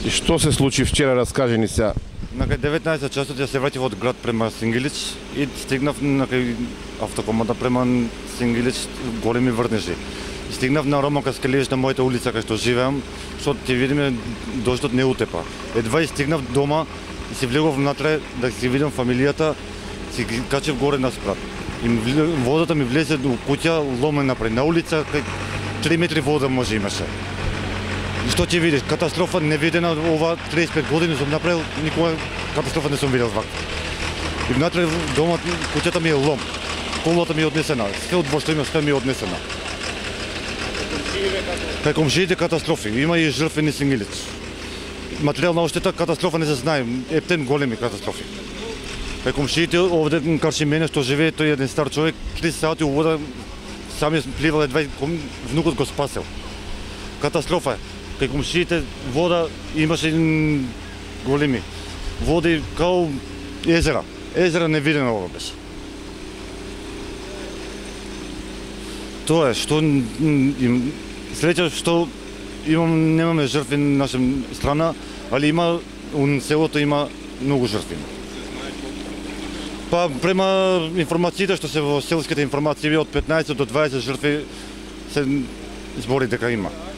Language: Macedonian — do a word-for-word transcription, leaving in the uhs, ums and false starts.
И што се случи вчера, раскажи ни сега. На деветнаесет часот ја се враќав од град према Сингилич и стигнав на кај автокоманда према Сингилич, големи врнежи. Стигнав на Рома Каскелиевич на мојата улица кај што живеам, што ќе видиме дождот не утепа. Едва и стигнав дома и се влегов внатре да си видам фамилијата, си ги качев горе на спрат. И водата ми влезе до куќа, ломен напред на улица, кај три метри вода може имаше. И што ќе видиш, катастрофа невидена, ова триесет и пет години сум направил, никога катастрофа не сум видел вака. И внатре домот, куќата ми е лом, колата ми е однесена, све од што има, све ми е однесена. Кај комшиите катастрофи, има и жртвени Сингилич. Материјална оштета, катастрофа не се знае, ептен големи катастрофи. Кај комшиите, овде карши мене што живее, тој еден стар човек, три сати у вода, сами пливал, едва внукот го спасел. Катастрофа е. Кај комшиите вода имаше големи води као езера. Езера невидено ова беше. Тоа е што им среќа што имам немаме жртви на наша страна, али има у селото има многу жртви. Па према информациите што се во селските информации од петнаесет до дваесет жртви се збори дека има.